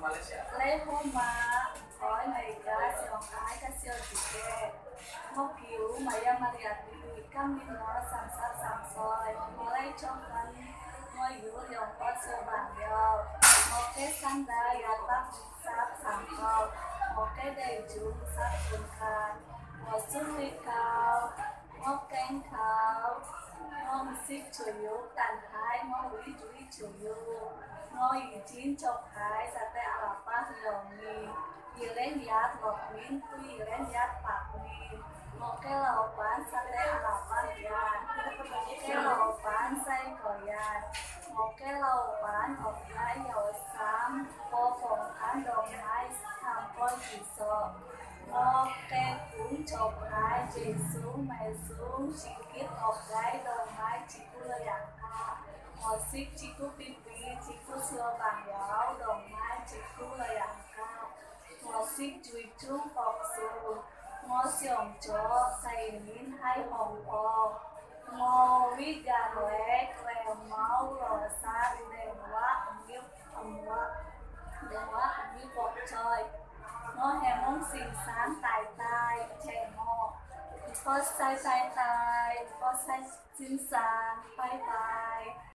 lấy hôm mà hỏi này cá siêu ái cá siêu chỉ kê ngô cứu mày maryanti cam min nó sắm sát sắm soi lấy trong căn ngôi yếu liều có siêu bản liều một cái sang đá ya tắc sát sắm cao một cái đầy chúng sát cuốn khăn một chút ly cao một canh khao ngô xích chủ yếu tàn thái ngô quý chủ ý chủ yếu ngô ý chín chọc thái sa tê à pa hiểu mi ý lên yết lộc min tu ý lên yết bạc mi ngô cái lẩu bán sa tê à pa yết cái lẩu bán say cỏ yết ngô cái lẩu bán học gái dầu xám cô phòng ăn đồ mai tham con chỉ sợ ngô cái cuốn chọc thái chỉ xuống mày xuống chỉ kiết học gái đồ mai chỉ cứ lời ăn ngô xích chỉ cứ pi pi chỉ cứ xưa bằng giáo đồ mai chỉ cứ lời ăn ngô xích chui chung bọc xuống ngô xiong chó say nín hay hồng bò ngô vít gà lé lèo máu lò sát đèn quá nhiêu bọt trời ngô hè mông xinh xắn tài tài trẻ ngô có sai tài tài có sai xinh xắn bye bye